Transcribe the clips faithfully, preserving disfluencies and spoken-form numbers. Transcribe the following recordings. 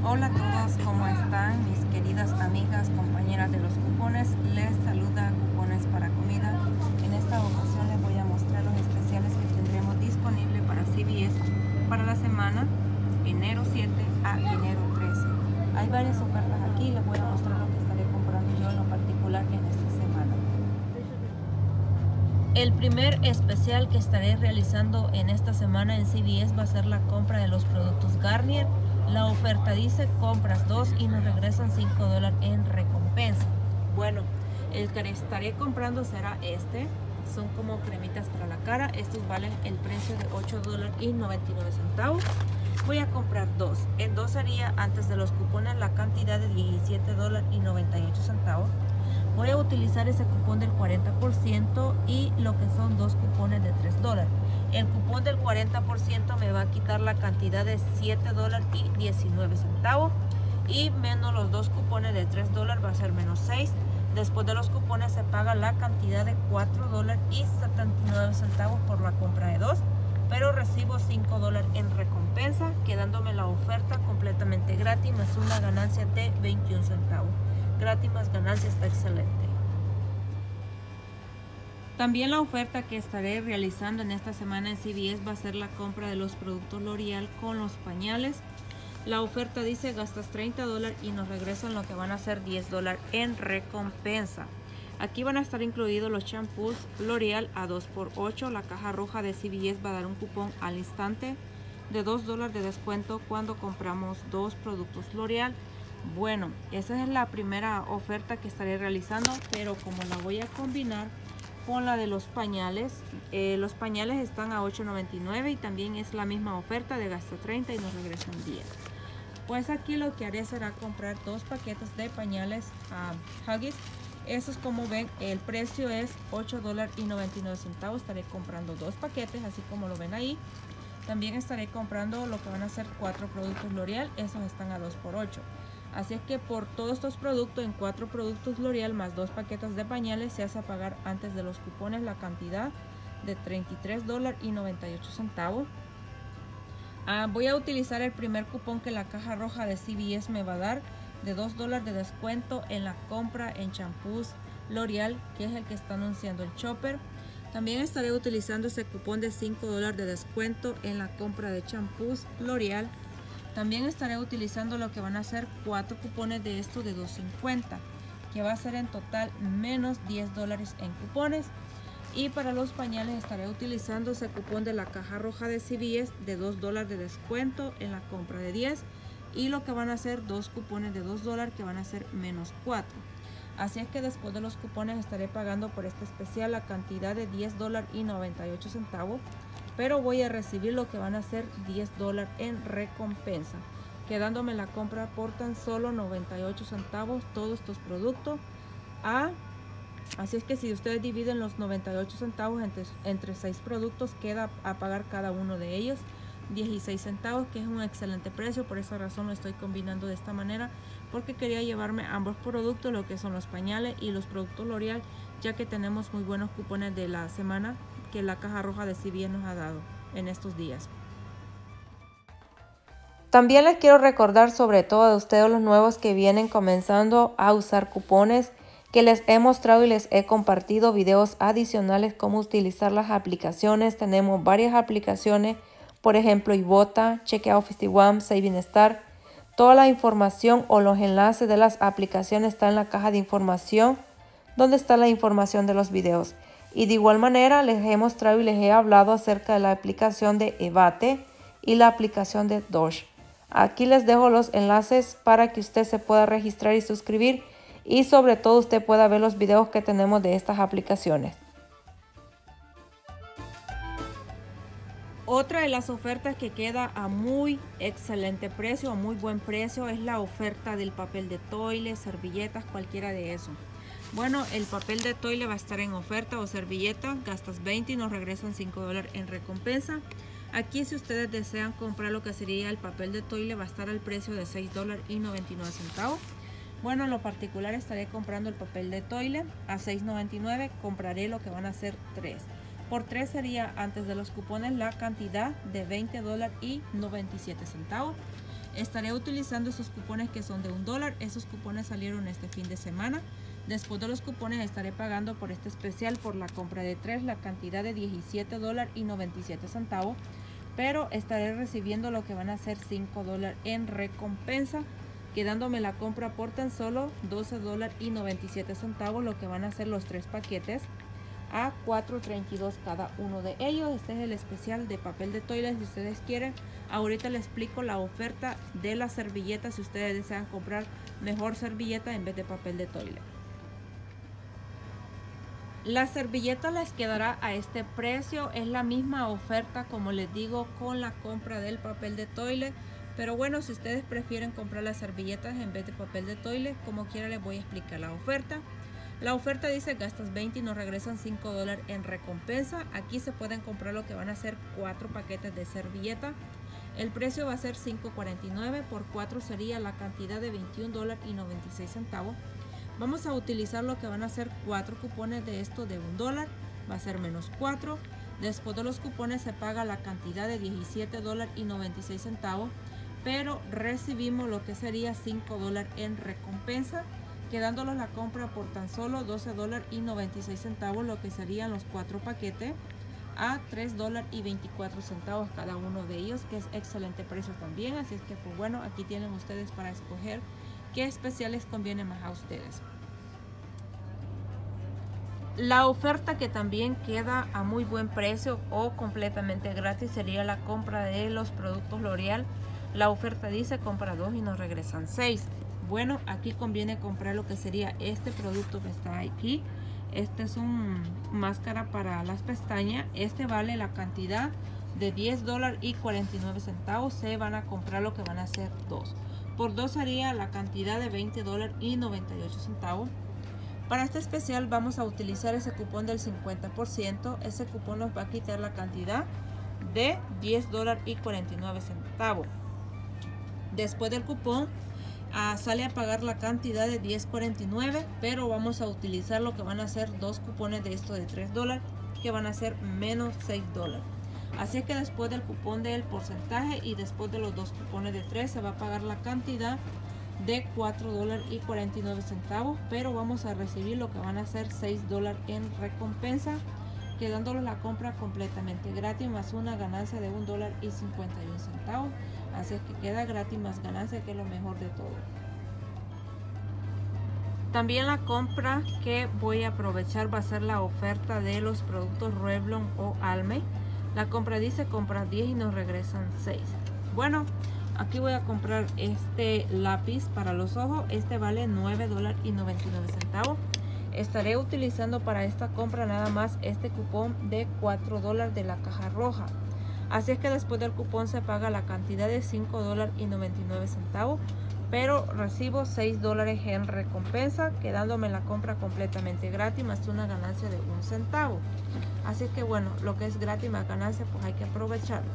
Hola a todos, ¿cómo están? Mis queridas amigas, compañeras de los cupones, les saluda Cupones para Comida. En esta ocasión les voy a mostrar los especiales que tendremos disponible para C V S para la semana enero siete a enero trece. Hay varias ofertas aquí, les voy a mostrar lo que estaré comprando yo en lo particular en esta semana. El primer especial que estaré realizando en esta semana en C V S va a ser la compra de los productos Garnier. La oferta dice compras dos y nos regresan cinco dólares en recompensa. Bueno, el que estaré comprando será este. Son como cremitas para la cara. Estos valen el precio de ocho dólares y noventa y nueve centavos. Voy a comprar dos. En dos sería antes de los cupones la cantidad de diecisiete dólares y noventa y ocho centavos. Voy a utilizar ese cupón del cuarenta por ciento y lo que son dos cupones de tres dólares. El cupón del cuarenta por ciento me va a quitar la cantidad de siete dólares y diecinueve centavos y menos los dos cupones de tres dólares va a ser menos seis. Después de los cupones se paga la cantidad de cuatro dólares y setenta y nueve centavos por la compra de dos, pero recibo cinco dólares en recompensa, quedándome la oferta completamente gratis más una ganancia de veintiún centavos. Gratis más ganancia está excelente. También la oferta que estaré realizando en esta semana en C V S va a ser la compra de los productos L'Oreal con los pañales. La oferta dice gastas treinta dólares y nos regresan lo que van a ser diez dólares en recompensa. Aquí van a estar incluidos los champús L'Oreal a dos por ocho. La caja roja de C V S va a dar un cupón al instante de dos dólares de descuento cuando compramos dos productos L'Oreal. Bueno, esa es la primera oferta que estaré realizando, pero como la voy a combinar con la de los pañales, eh, los pañales están a ocho noventa y nueve y también es la misma oferta de gasto treinta y nos regresan diez. Pues aquí lo que haré será comprar dos paquetes de pañales uh, Huggies. Esos, como ven, el precio es ocho dólares y noventa y nueve centavos. Estaré comprando dos paquetes, así como lo ven ahí. También estaré comprando lo que van a ser cuatro productos L'Oreal. Esos están a dos por ocho. Así es que por todos estos productos, en cuatro productos L'Oreal más dos paquetes de pañales, se hace pagar antes de los cupones la cantidad de treinta y tres dólares y noventa y ocho centavos. Ah, voy a utilizar el primer cupón que la caja roja de C V S me va a dar de dos dólares de descuento en la compra en champús L'Oreal, que es el que está anunciando el Chopper. También estaré utilizando ese cupón de cinco dólares de descuento en la compra de champús L'Oreal. También estaré utilizando lo que van a ser cuatro cupones de estos de dos cincuenta, que va a ser en total menos diez dólares en cupones. Y para los pañales estaré utilizando ese cupón de la caja roja de C V S de dos dólares de descuento en la compra de diez. Y lo que van a ser dos cupones de dos dólares que van a ser menos cuatro. Así es que después de los cupones estaré pagando por este especial la cantidad de diez dólares y noventa y ocho centavos. Pero voy a recibir lo que van a ser diez dólares en recompensa, quedándome la compra por tan solo noventa y ocho centavos todos estos productos. Ah, así es que si ustedes dividen los noventa y ocho centavos entre, entre seis productos, queda a pagar cada uno de ellos dieciséis centavos, que es un excelente precio. Por esa razón lo estoy combinando de esta manera, porque quería llevarme ambos productos, lo que son los pañales y los productos L'Oreal, ya que tenemos muy buenos cupones de la semana que la caja roja de C V S nos ha dado en estos días. También les quiero recordar, sobre todo a ustedes los nuevos que vienen comenzando a usar cupones, que les he mostrado y les he compartido videos adicionales cómo utilizar las aplicaciones. Tenemos varias aplicaciones, por ejemplo Ibotta, Checkout cincuenta y uno, Saving Star. Toda la información o los enlaces de las aplicaciones está en la caja de información, donde está la información de los videos. Y de igual manera les he mostrado y les he hablado acerca de la aplicación de Evate y la aplicación de Doge. Aquí les dejo los enlaces para que usted se pueda registrar y suscribir, y sobre todo usted pueda ver los videos que tenemos de estas aplicaciones. Otra de las ofertas que queda a muy excelente precio, a muy buen precio, es la oferta del papel de toile, servilletas, cualquiera de eso. Bueno, el papel de toile va a estar en oferta, o servilleta, gastas veinte y nos regresan cinco dólares en recompensa. Aquí, si ustedes desean comprar lo que sería el papel de toile, va a estar al precio de seis dólares y noventa y nueve centavos. Bueno, en lo particular estaré comprando el papel de toile a seis noventa y nueve, compraré lo que van a ser tres. Por tres sería antes de los cupones la cantidad de veinte dólares y noventa y siete centavos. Estaré utilizando esos cupones que son de un dólar. Esos cupones salieron este fin de semana. Después de los cupones estaré pagando por este especial por la compra de tres la cantidad de diecisiete dólares y noventa y siete centavos. Pero estaré recibiendo lo que van a ser cinco dólares en recompensa, quedándome la compra por tan solo doce dólares y noventa y siete centavos, lo que van a ser los tres paquetes a cuatro treinta y dos cada uno de ellos. Este es el especial de papel de toilet si ustedes quieren. Ahorita les explico la oferta de las servilletas si ustedes desean comprar mejor servilleta en vez de papel de toilet. La servilleta les quedará a este precio, es la misma oferta como les digo con la compra del papel de toilet, pero bueno, si ustedes prefieren comprar las servilletas en vez de papel de toilet, como quiera les voy a explicar la oferta. La oferta dice gastas veinte y nos regresan cinco dólares en recompensa. Aquí se pueden comprar lo que van a ser cuatro paquetes de servilleta. El precio va a ser cinco cuarenta y nueve, por cuatro sería la cantidad de veintiún dólares y noventa y seis centavos. Vamos a utilizar lo que van a ser cuatro cupones de esto de un dólar, va a ser menos cuatro. Después de los cupones se paga la cantidad de diecisiete dólares y noventa y seis centavos, pero recibimos lo que sería cinco dólares en recompensa, quedándonos la compra por tan solo doce dólares y noventa y seis centavos, lo que serían los cuatro paquetes a tres dólares y veinticuatro centavos cada uno de ellos, que es excelente precio también. Así es que pues bueno, aquí tienen ustedes para escoger qué especiales conviene más a ustedes. La oferta que también queda a muy buen precio o completamente gratis sería la compra de los productos L'Oreal. La oferta dice compra dos y nos regresan seis. Bueno, aquí conviene comprar lo que sería este producto que está aquí. Este es un máscara para las pestañas. Este vale la cantidad de diez dólares y cuarenta y nueve centavos. Se van a comprar lo que van a ser dos. Por dos sería la cantidad de veinte dólares y noventa y ocho centavos. Para este especial vamos a utilizar ese cupón del cincuenta por ciento. Ese cupón nos va a quitar la cantidad de diez dólares y cuarenta y nueve centavos. Después del cupón uh, sale a pagar la cantidad de diez cuarenta y nueve, pero vamos a utilizar lo que van a ser dos cupones de esto de tres dólares, que van a ser menos seis dólares. Así que después del cupón del porcentaje y después de los dos cupones de tres se va a pagar la cantidad de cuatro dólares y cuarenta y nueve centavos, pero vamos a recibir lo que van a ser seis dólares en recompensa, quedándonos la compra completamente gratis más una ganancia de un dólar y cincuenta y un centavos. Así que queda gratis más ganancia, que es lo mejor de todo. También la compra que voy a aprovechar va a ser la oferta de los productos Revlon o Almay. La compra dice compra diez y nos regresan seis. Bueno, aquí voy a comprar este lápiz para los ojos. Este vale nueve dólares y noventa y nueve centavos. Estaré utilizando para esta compra nada más este cupón de cuatro dólares de la caja roja. Así es que después del cupón se paga la cantidad de cinco dólares y noventa y nueve centavos, pero recibo seis dólares en recompensa, quedándome la compra completamente gratis más una ganancia de un centavo. Así que bueno, lo que es gratis más ganancia, pues hay que aprovecharlo.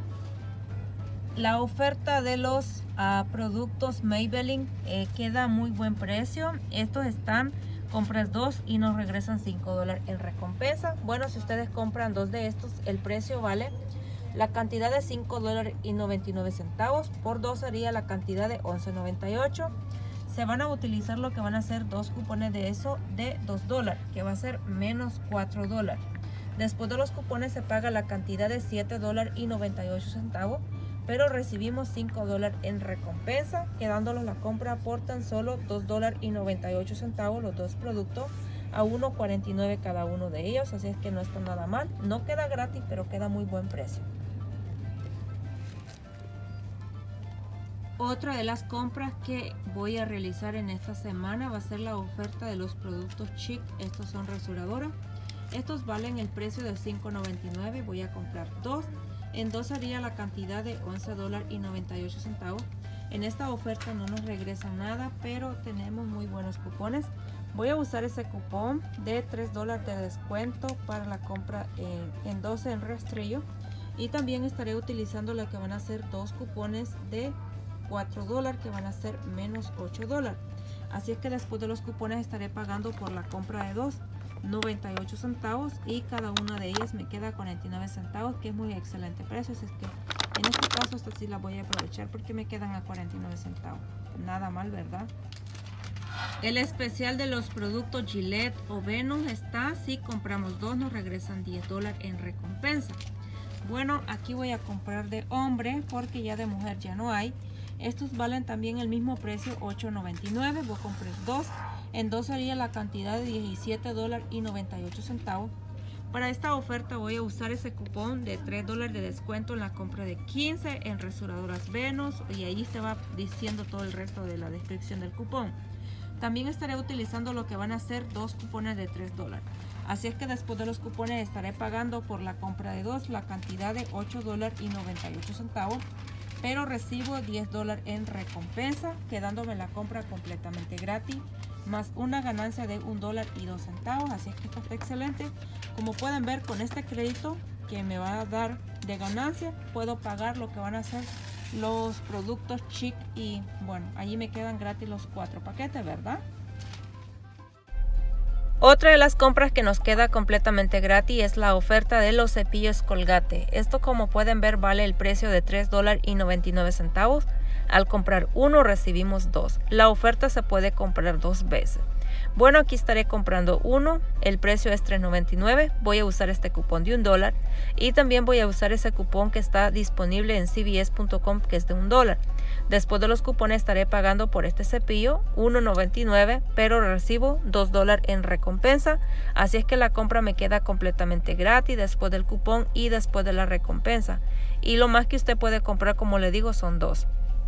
La oferta de los uh, productos Maybelline eh, queda a muy buen precio. Estos están, compras dos y nos regresan cinco dólares en recompensa. Bueno, si ustedes compran dos de estos, el precio vale la cantidad de cinco dólares y noventa y nueve centavos. Por dos sería la cantidad de once noventa y ocho. Se van a utilizar lo que van a ser dos cupones de eso de dos dólares, que va a ser menos cuatro dólares. Después de los cupones se paga la cantidad de siete dólares y noventa y ocho centavos, pero recibimos cinco dólares en recompensa, quedándonos la compra por tan solo dos dólares y noventa y ocho centavos los dos productos a uno cuarenta y nueve cada uno de ellos. Así es que no está nada mal. No queda gratis, pero queda muy buen precio. Otra de las compras que voy a realizar en esta semana va a ser la oferta de los productos Chic. Estos son rasuradoras. Estos valen el precio de cinco noventa y nueve. Voy a comprar dos. En dos haría la cantidad de once dólares y noventa y ocho centavos. En esta oferta no nos regresa nada, pero tenemos muy buenos cupones. Voy a usar ese cupón de tres dólares de descuento para la compra en, en doce en rastrillo. Y también estaré utilizando lo que van a ser dos cupones de cuatro dólares, que van a ser menos ocho dólares. Así es que después de los cupones estaré pagando por la compra de dos noventa y ocho centavos, y cada una de ellas me queda cuarenta y nueve centavos, que es muy excelente precio. Así es que En este caso esta sí la voy a aprovechar porque me quedan a cuarenta y nueve centavos. Nada mal, ¿verdad? El especial de los productos Gillette o Venus está, si compramos dos nos regresan diez dólares en recompensa. Bueno, aquí voy a comprar de hombre porque ya de mujer ya no hay. Estos valen también el mismo precio, ocho noventa y nueve. Voy a comprar dos. En dos sería la cantidad de diecisiete dólares y noventa y ocho centavos. Para esta oferta voy a usar ese cupón de tres dólares de descuento en la compra de quince en rasuradoras Venus, y ahí se va diciendo todo el resto de la descripción del cupón. También estaré utilizando lo que van a ser dos cupones de tres dólares. Así es que después de los cupones estaré pagando por la compra de dos la cantidad de ocho dólares y noventa y ocho centavos. Pero recibo diez dólares en recompensa, quedándome la compra completamente gratis, más una ganancia de un dólar y dos centavos. Así es que esto está excelente. Como pueden ver, con este crédito que me va a dar de ganancia, puedo pagar lo que van a ser los productos Chic, y bueno, allí me quedan gratis los cuatro paquetes, ¿verdad? Otra de las compras que nos queda completamente gratis es la oferta de los cepillos Colgate. Esto, como pueden ver, vale el precio de tres dólares y noventa y nueve centavos. Al comprar uno recibimos dos. La oferta se puede comprar dos veces. Bueno, aquí estaré comprando uno. El precio es tres noventa y nueve. Voy a usar este cupón de un dólar. Y también voy a usar ese cupón que está disponible en C V S punto com, que es de un dólar. Después de los cupones estaré pagando por este cepillo uno noventa y nueve, pero recibo dos dólares en recompensa. Así es que la compra me queda completamente gratis después del cupón y después de la recompensa. Y lo más que usted puede comprar, como le digo, son dos.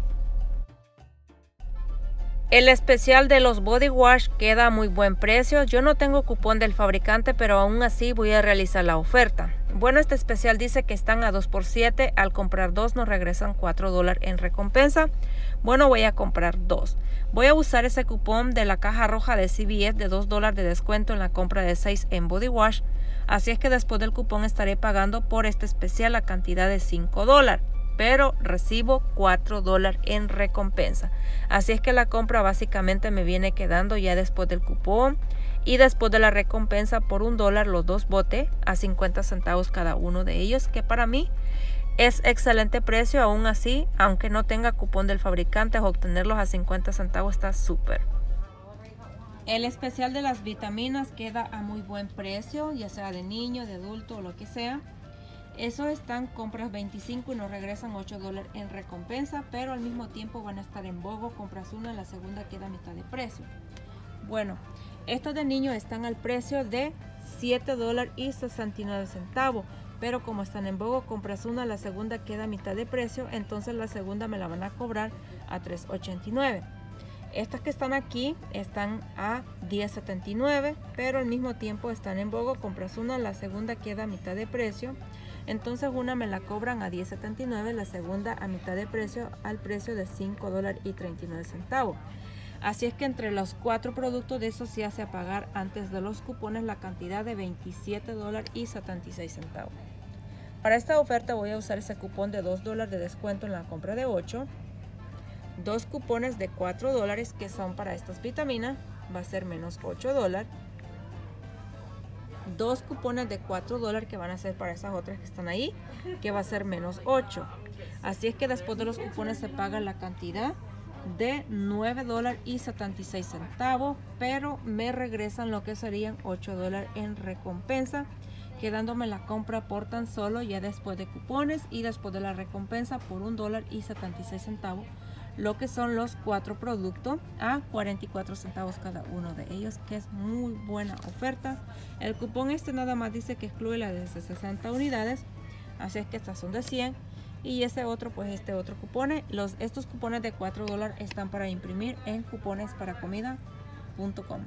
El especial de los body wash queda a muy buen precio. Yo no tengo cupón del fabricante, pero aún así voy a realizar la oferta. Bueno, este especial dice que están a dos por siete. Al comprar dos nos regresan cuatro dólares en recompensa. Bueno, voy a comprar dos. Voy a usar ese cupón de la caja roja de C V S de dos dólares de descuento en la compra de seis en body wash. Así es que después del cupón estaré pagando por este especial la cantidad de cinco dólares. Pero recibo cuatro dólares en recompensa. Así es que la compra básicamente me viene quedando ya después del cupón y después de la recompensa por un dólar los dos botes a cincuenta centavos cada uno de ellos, que para mí es excelente precio. Aún así, aunque no tenga cupón del fabricante, obtenerlos a cincuenta centavos está súper. El especial de las vitaminas queda a muy buen precio, ya sea de niño, de adulto o lo que sea. Eso están compras veinticinco y nos regresan ocho dólares en recompensa, pero al mismo tiempo van a estar en BOGO. Compras una, la segunda queda a mitad de precio. Bueno, estos de niños están al precio de siete dólares y sesenta y nueve centavos, pero como están en BOGO, compras una, la segunda queda a mitad de precio, entonces la segunda me la van a cobrar a tres ochenta y nueve. Estas que están aquí están a diez setenta y nueve, pero al mismo tiempo están en BOGO. Compras una, la segunda queda a mitad de precio. Entonces una me la cobran a diez setenta y nueve, la segunda a mitad de precio, al precio de cinco dólares y treinta y nueve centavos. Así es que entre los cuatro productos de esos se hace a pagar antes de los cupones la cantidad de veintisiete dólares y setenta y seis centavos. Para esta oferta voy a usar ese cupón de dos dólares de descuento en la compra de ocho. Dos cupones de cuatro dólares que son para estas vitaminas, va a ser menos ocho dólares. Dos cupones de cuatro dólares que van a ser para esas otras que están ahí, que va a ser menos ocho. Así es que después de los cupones se paga la cantidad de nueve dólares y setenta y seis centavos, pero me regresan lo que serían ocho dólares en recompensa, quedándome la compra por tan solo, ya después de cupones y después de la recompensa, por un dólar y setenta y seis centavos, lo que son los cuatro productos a cuarenta y cuatro centavos cada uno de ellos, que es muy buena oferta. El cupón este nada más dice que excluye la de sesenta unidades, así es que estas son de cien, y ese otro, pues este otro cupón, los, estos cupones de cuatro dólares están para imprimir en cupones para comida punto com.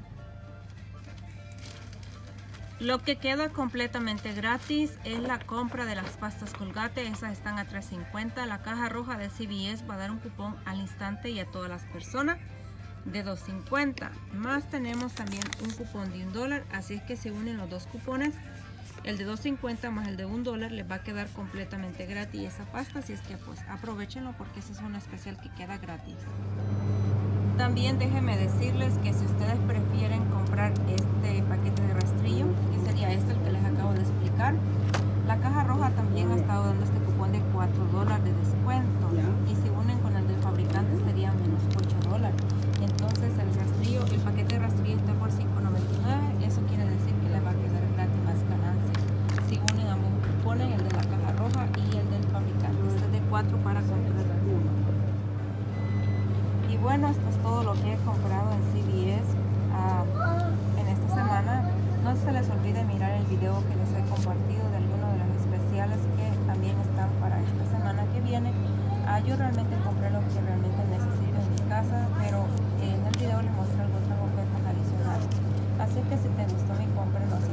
Lo que queda completamente gratis es la compra de las pastas Colgate. Esas están a tres cincuenta. La caja roja de C V S va a dar un cupón al instante y a todas las personas de dos cincuenta. Más tenemos también un cupón de un dólar. Así es que se unen los dos cupones, el de dos cincuenta más el de un dólar, les va a quedar completamente gratis esa pasta. Así es que pues aprovechenlo, porque ese es un especial que queda gratis. También déjenme decirles que si ustedes prefieren comprar este paquete de rastrillo, que sería este el que les acabo de explicar, La caja roja también ha estado dando este cupón de cuatro dólares de descuento. Y si unen con el del fabricante sería menos ocho dólares. Entonces el rastrillo, el paquete de rastrillo está por cinco noventa y nueve. Eso quiere decir que le va a quedar gratis más ganancia. Si unen ambos cupones, el de la caja roja y el del fabricante. Este es de cuatro para comprar uno. Y bueno, esto es todo lo que he comprado en C V S uh, en esta semana. No se les olvide mirar el video que les he compartido de algunos de los especiales que también están para esta semana que viene. Uh, yo realmente compré lo que realmente necesito en mi casa, pero en el video les muestro algunas ofertas adicionales. Así que si te gustó mi compra, no